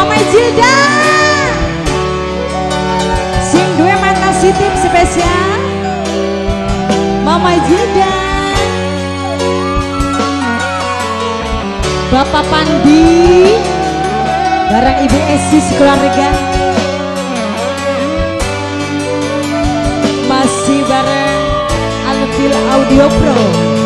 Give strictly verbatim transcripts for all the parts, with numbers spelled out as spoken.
Mama Jilda sing duwe mata sitip spesial Mama Jilda. Bapak Pandi bareng Ibu Esi sekeluarga masih bareng Alfil Audio Pro.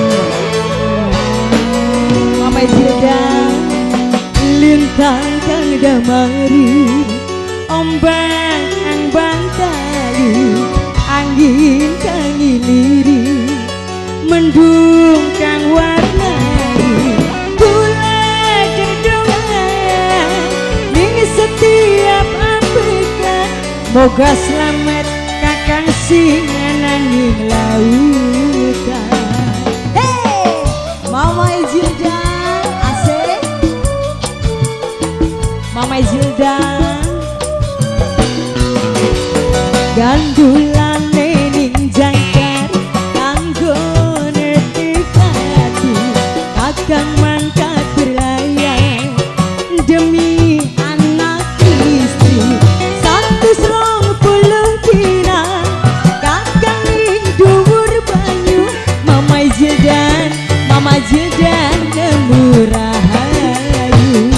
Mama Jilda lintang kang damari ombak ang bantali angin kang ngiliri mendung kang warnai kula dedongan ning setiap ambekan moga selamat kakang sing nanging lautan. Hey Mama Jilda asik Mama Jilda gandulane ning jangkar kanggo netikati kakang mangkat berlayar demi anak istri satu serong puluh dina kakang ning dhuwur banyu Mama Jilda Mama Jilda nemu rahayu.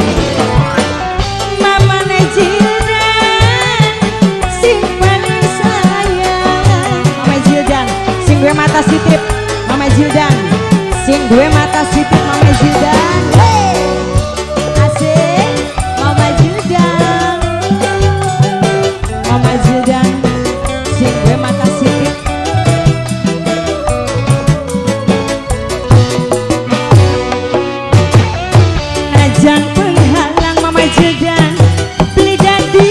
Mama Jilda sing paling sayang Mama Jilda sing gue mata sitip Mama Jilda sing gue mata sitip Mama Jilda. Hey asik Mama Jilda Mama Jilda sing gue mata sitip. Ajang penghalang Mama Jilda beli dadi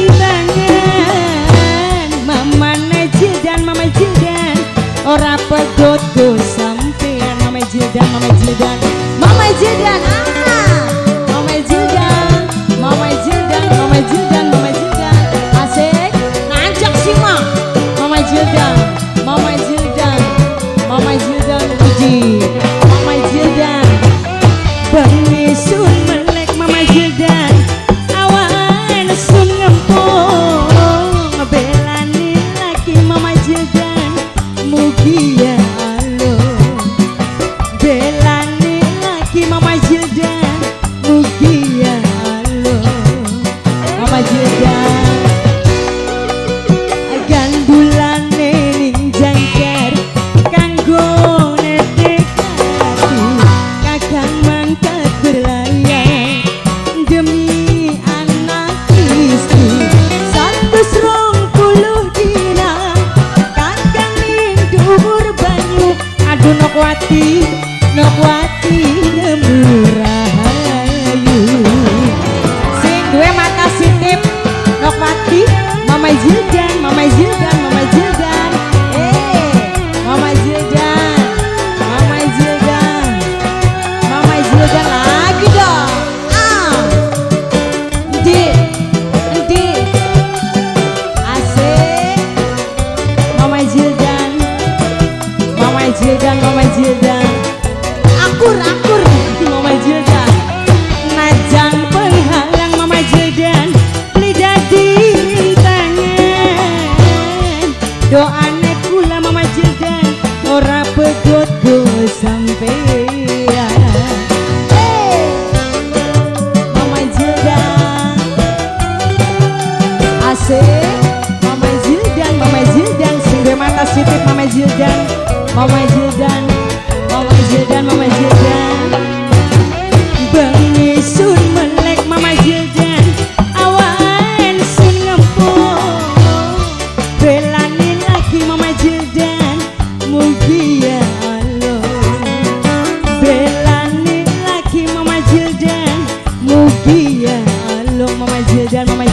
tangan Mama Jilda Mama Jilda ora pegodo sampean Mama Jilda Mama Jilda Mama Jilda ah Mama Jilda Mama Jilda Mama Jilda Mama Jilda asik ngajak sih Ma Mama Jilda Mama Jilda Mama Jilda puji Mama Jilda bengi sun melek Mama Jilda awan sun ngempong belani laki Mama Jilda mugi ya Allah belani laki Mama Jilda mugi ya Allah. Mama Jilda gandulane ning jangkar kanggo netekati kakang mangkat berlayar demi anak istri satu serong puluh dina kakang ning dhuwur banyu aduh Nokwati Nokwati nemu rahayu sing duwe mata sitip Nokwati Mama Jilda Mama Jilda Mama Jilda eh Mama Jilda Mama Jilda Mama Jilda lagi dong ah di di asik Mama Jilda Mama Jilda Mama Jilda akur akur Mama Jilda najang penghalang Mama Jilda lidah di rintangan doane kula Mama Jilda ora pegodo sampeyan. Hey Mama Jilda asik Mama Jilda Mama Jilda sing gue mata sitip Mama Jilda Mama Jilda Mama Jilda Mama Jilda bengi sun melek Mama Jilda awan sun ngempong belani lagi Mama Jilda mugi ya Allah belani lagi Mama Jilda mugi ya Allah Mama Jilda Mama